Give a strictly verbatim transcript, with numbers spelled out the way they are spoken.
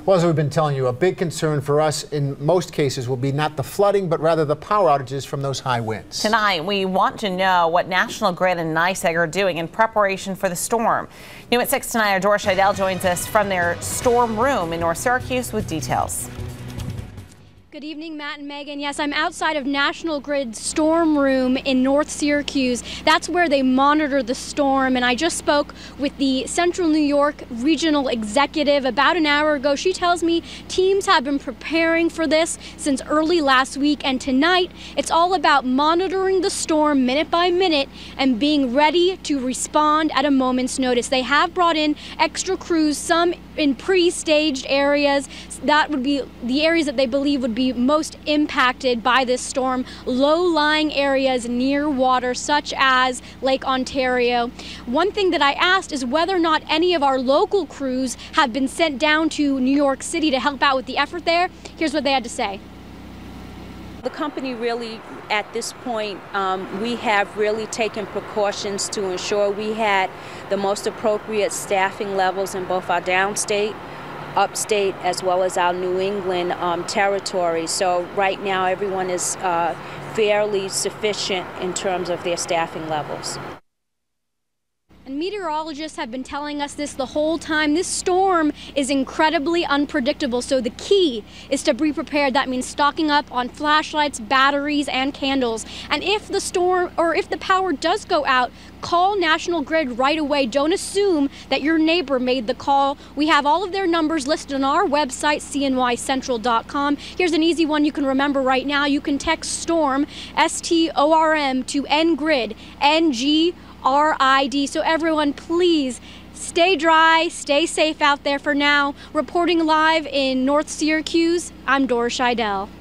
Well, as we've been telling you, a big concern for us in most cases will be not the flooding, but rather the power outages from those high winds. Tonight, we want to know what National Grid and NYSEG are doing in preparation for the storm. New at six tonight, our Dora Scheidel joins us from their storm room in North Syracuse with details. Good evening, Matt and Megan. Yes, I'm outside of National Grid's storm room in North Syracuse. That's where they monitor the storm, and I just spoke with the Central New York Regional Executive about an hour ago. She tells me teams have been preparing for this since early last week, and tonight it's all about monitoring the storm minute by minute and being ready to respond at a moment's notice. They have brought in extra crews, some in pre-staged areas. That would be the areas that they believe would be most impacted by this storm, low-lying areas near water such as Lake Ontario. One thing that I asked is whether or not any of our local crews have been sent down to New York City to help out with the effort there. Here's what they had to say. The company really, at this point, um, we have really taken precautions to ensure we had the most appropriate staffing levels in both our downstate, upstate, as well as our New England um, territory. So right now everyone is uh, fairly sufficient in terms of their staffing levels. And meteorologists have been telling us this the whole time. This storm is incredibly unpredictable, so the key is to be prepared. That means stocking up on flashlights, batteries, and candles. And if the storm or if the power does go out, call National Grid right away. Don't assume that your neighbor made the call. We have all of their numbers listed on our website, C N Y Central dot com. Here's an easy one you can remember right now. You can text STORM, S T O R M, to N Grid, N G R I D. So everyone, please stay dry, stay safe out there for now. Reporting live in North Syracuse, I'm Dora Scheidel.